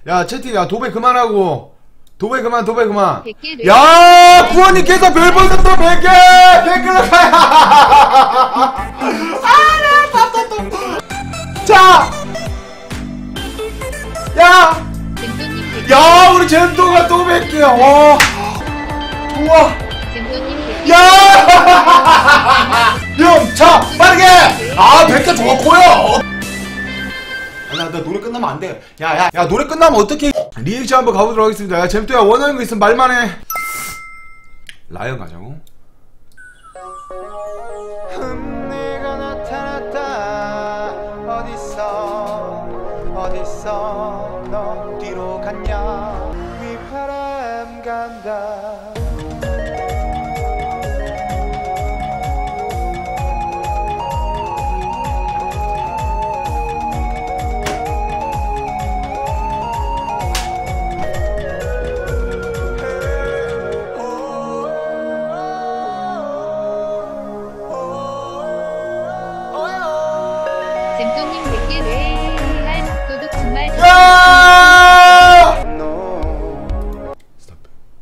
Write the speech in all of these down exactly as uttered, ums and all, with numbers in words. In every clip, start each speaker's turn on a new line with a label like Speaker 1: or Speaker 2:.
Speaker 1: 야 채팅 야 도배 그만하고 도배 그만 도배 그만. 야 부모님께서 별풍선 또 백 개 댓글을 가야. 아나 밥도 또. 자. 야. 야 우리 젠도가 또 백 개야. 와. 우와. 야. 형 자 빠르게. 아 백 개 좋고요. 야, 나 노래 끝나면 안 돼. 야, 야, 야, 노래 끝나면 어떻게. 리액션 한번 가보도록 하겠습니다. 야, 잼토야, 원하는 거 있으면 말만 해. 라이언 가자고. 네가 나타났다. 어딨어, 어딨어, 너 뒤로 갔냐. 휘파람 간다.
Speaker 2: 잼토님 백 개 레알 밥도둑 정말
Speaker 1: 야! 스탑.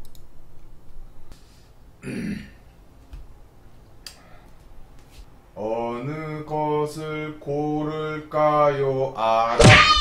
Speaker 1: 어느 것을 고를까요? 알아.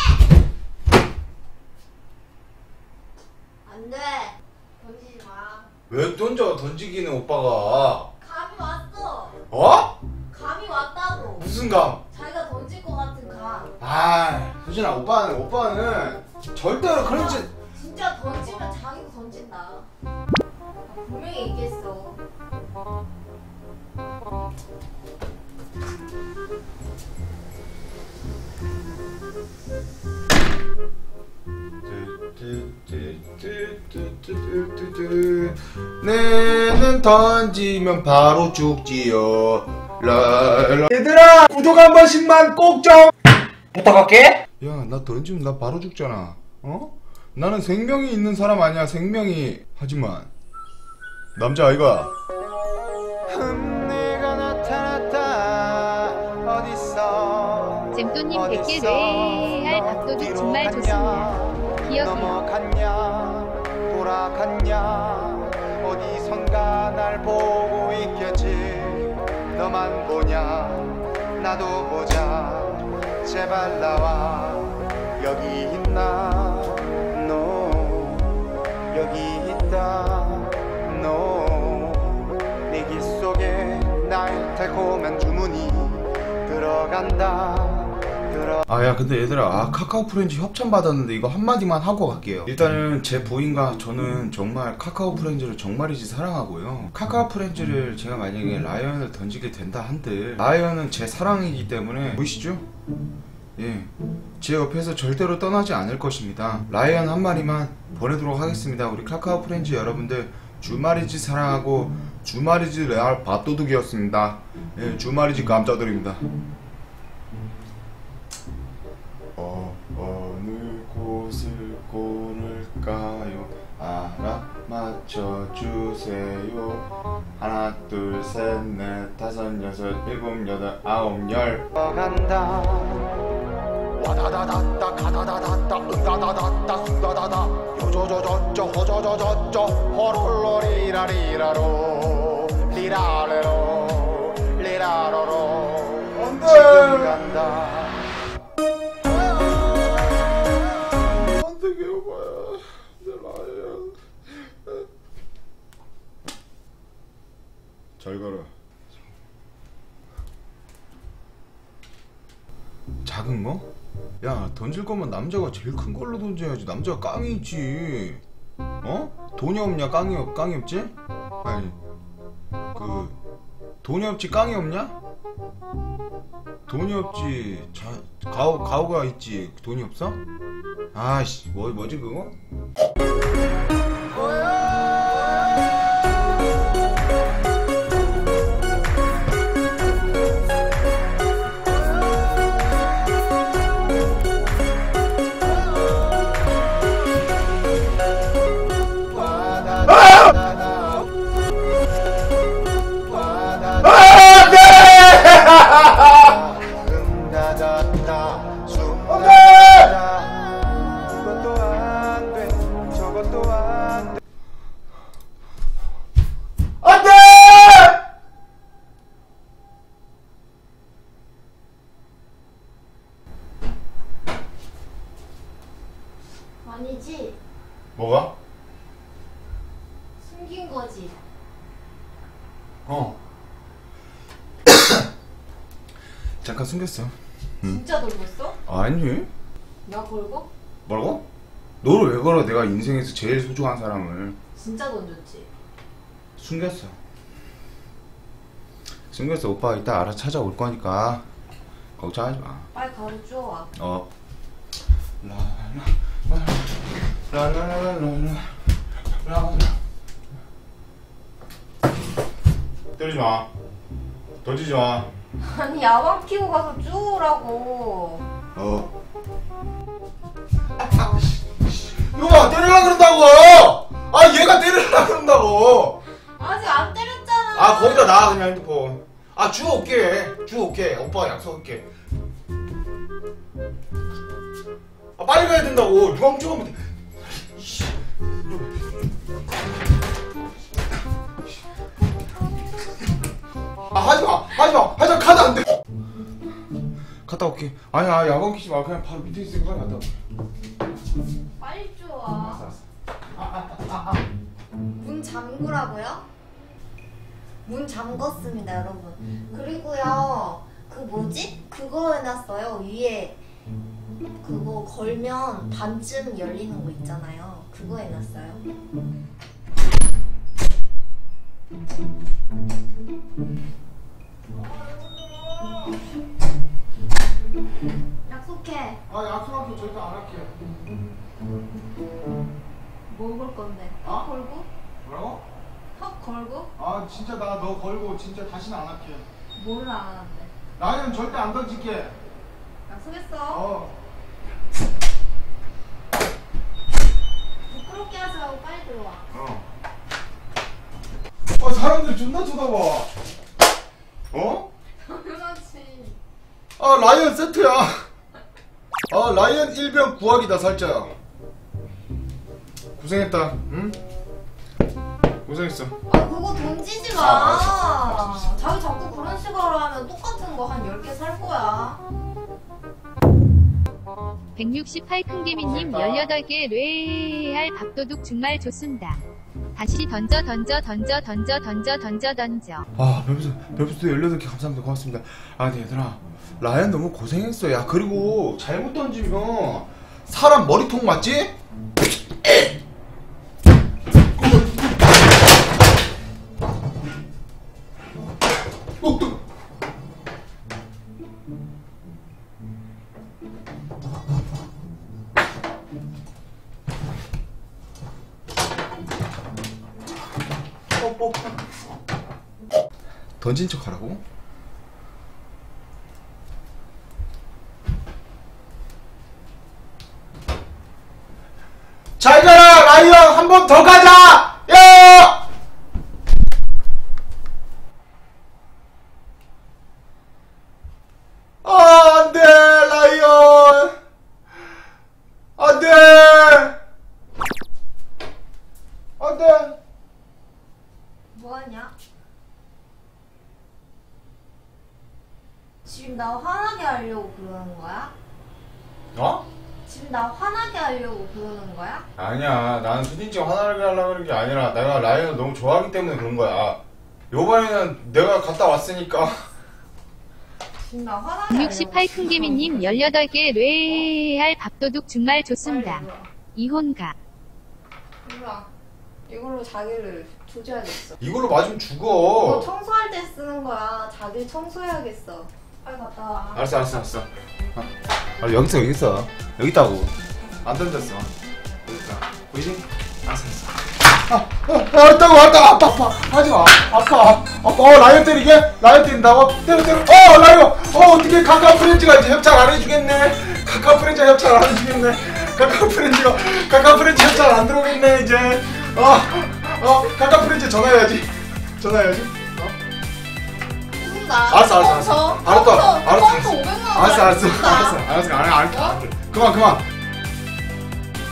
Speaker 3: 안 돼. 던지지 마.
Speaker 1: 왜 던져? 던지기는 오빠가.
Speaker 3: 감이 왔어.
Speaker 1: 어?
Speaker 3: 감이 왔다고.
Speaker 1: 무슨 감?
Speaker 3: 자기가 던질 것 같은 감.
Speaker 1: 아, 수진아, 오빠는 오빠는 절대로 그런 짓.
Speaker 3: 진짜 던지면 자기도 던진다. 분명히 얘기했어.
Speaker 1: 내는 던지면 바로 죽지요. 라라. 얘들아 구독 한 번씩만 꼭 좀 부탁할게. 야, 나 던지면 나 바로 죽잖아. 어? 나는 생명이 있는 사람 아니야. 생명이. 하지만 남자 아이가. 내가 나타났다. 어딨어?
Speaker 2: 잼토님 백 개 레알 밥도둑 정말 좋습니다. 기억이요.
Speaker 1: 넘어갔냐 돌아갔냐 어디선가 날 보고 있겠지. 너만 보냐 나도 보자. 제발 나와. 여기 있나 너 여기 있다 너. 내 귀 속에 나의 달콤한 주문이 들어간다. 아, 야, 근데 얘들아, 아, 카카오 프렌즈 협찬 받았는데 이거 한마디만 하고 갈게요. 일단은 제 부인과 저는 정말 카카오 프렌즈를 정말이지 사랑하고요. 카카오 프렌즈를 제가 만약에 라이언을 던지게 된다 한들 라이언은 제 사랑이기 때문에 보이시죠? 예, 제 옆에서 절대로 떠나지 않을 것입니다. 라이언 한 마리만 보내도록 하겠습니다. 우리 카카오 프렌즈 여러분들 주말이지 사랑하고 주말이지 레알 밥도둑이었습니다. 예, 주말이지 감사드립니다. 어, 어느 곳을 고를까요? 알아맞혀주세요. 하나 둘 셋 넷 다섯 여섯 일곱 여덟 아홉 열. 간다. 와다다다다 가다다다다 응다다다다 숭다다다 요조조조조 호조조조조 호롤로리라리라로 리라레로 리라로로 안돼. 지금 간다. 잘 가라. 작은 거? 야, 던질 거면 남자가 제일 큰 걸로 던져야지. 남자가 깡이지. 어? 돈이 없냐? 깡이 없, 깡이 없지? 아니, 그 돈이 없지 깡이 없냐? 돈이 없지. 자, 가오, 가오가 있지. 돈이 없어? 아씨, 뭐, 뭐지 그거?
Speaker 3: 아니지.
Speaker 4: 뭐가?
Speaker 3: 숨긴 거지.
Speaker 4: 어. 잠깐 숨겼어.
Speaker 3: 진짜 놀고 있어?
Speaker 4: 아니.
Speaker 3: 나 걸고?
Speaker 4: 뭐라고? 너를 왜 걸어? 내가 인생에서 제일 소중한 사람을
Speaker 3: 진짜 돈 줬지.
Speaker 4: 숨겼어. 숨겼어. 오빠가 이따 알아 찾아올 거니까 걱정하지 마.
Speaker 3: 빨리 가서 주워와.
Speaker 4: 어. 라라라라라라라라라. 때리지 마. 던지지 마.
Speaker 3: 아니 야광 피고 가서 주우라고.
Speaker 4: 어. 이거 봐, 때리려고 그런다고! 아, 얘가 때리려고 그런다고!
Speaker 3: 아직 안 때렸잖아.
Speaker 4: 아, 거기다 놔, 그냥 핸드폰. 아, 주워올게. 주워올게. 오빠가 약속할게. 아, 빨리 가야 된다고. 누가 훔쳐가면 돼. 아, 하지마! 하지마! 하지마! 가도 안 돼! 갔다 올게. 아니야, 야광 키지 마. 그냥 바로 밑에 있으니까 빨리 갔다 올게.
Speaker 3: 빨리 주워.
Speaker 4: 알았어, 알았어.
Speaker 3: 문 잠그라고요? 문 잠궜습니다, 여러분. 그리고요, 그 뭐지? 그거 해놨어요. 위에 그거 걸면 반쯤 열리는 거 있잖아요. 그거 해놨어요. 약속해.
Speaker 4: 아, 약속할게. 절대 안 할게.
Speaker 3: 먹을 건데.
Speaker 4: 어?
Speaker 3: 걸고?
Speaker 4: 뭐라고?
Speaker 3: 턱 걸고?
Speaker 4: 아, 진짜 나 너 걸고 진짜 다시는 안 할게.
Speaker 3: 뭐를 안 하는데?
Speaker 4: 나는 절대 안 던질게.
Speaker 3: 약속했어.
Speaker 4: 어.
Speaker 3: 부끄럽게 하지 말고 빨리 들어와.
Speaker 4: 어. 아, 사람들 존나 쳐다봐. 어?
Speaker 3: 당연하지.
Speaker 4: 아, 라이언 세트야. 아, 라이언 일병 구하기다, 살짝. 고생했다. 응? 고생했어.
Speaker 3: 아 그거 던지지 마.
Speaker 4: 아, 알았어, 알았어.
Speaker 3: 자기 자꾸 그런 식으로 하면 똑같은 거 한 열 개 살 거야.
Speaker 2: 백육십팔 큰개미님 열여덟 개 레알 밥도둑 정말 좋습니다. 다시 던져 던져 던져 던져 던져 던져 던져.
Speaker 4: 아, 별부스, 별부스 열여덟 개 감사합니다. 고맙습니다. 아, 근데 얘들아, 라이언 너무 고생했어. 야, 그리고 잘못 던지면 사람 머리통 맞지? 어, 뜨거. 어, 어. 던진 척 하라고? 잘 가라, 라이언! 한 번 더 가자! 야! 아, 안 돼, 라이언! 안 돼! 안 돼!
Speaker 3: 뭐하냐? 지금 나 화나게 하려고 그러는 거야?
Speaker 4: 어?
Speaker 3: 지금 나 화나게 하려고 그러는 거야?
Speaker 4: 아니야, 나는 수진씨 화나게 하려고 그런 게 아니라 내가 라이언을 너무 좋아하기 때문에 그런 거야. 요번에는 내가 갔다 왔으니까.
Speaker 3: 지금 나 화나게
Speaker 2: 백육십팔 큰개미님 열여덟 개 레알 밥도둑 정말 좋습니다.
Speaker 3: 빨리
Speaker 2: 이혼가.
Speaker 3: 몰라. 이걸로 자기를 조져야겠어.
Speaker 4: 이걸로 맞으면
Speaker 3: 이거
Speaker 4: 죽어.
Speaker 3: 청소할 때 쓰는 거야. 자기 청소해야겠어. 빨리 갔다 와.
Speaker 4: 알았어, 알았어, 알았어. 어. 아, 여기 있어, 여기 있어. 여기 있다고. 안 던졌어. 여기 있다. 보이지? 알았어, 알았어. 아, 아, 알았다고, 알았다고. 아파, 아파. 하지 마. 아파. 아파. 어, 라이언 때리게? 라이언 때린다고? 때려, 때려. 어, 라이언. 어, 어떻게 카카오 프렌즈가 이제 협찬 안 해주겠네. 카카오 프렌즈가 협찬 안 해주겠네. 카카오 프렌즈가, 카카오 프렌즈 협찬 안 들어오겠네, 이제. 어, 어, 카카오 프렌즈 전화해야지. 전화해야지. 어?
Speaker 3: 나
Speaker 4: 알았어, 알았어, 알았어. 알았어, 알았어, 알았어.
Speaker 3: 오백만 원.
Speaker 4: 알았어, 알았어, 알았어, 알았어, 알았어, 알았어, 그만, 그만.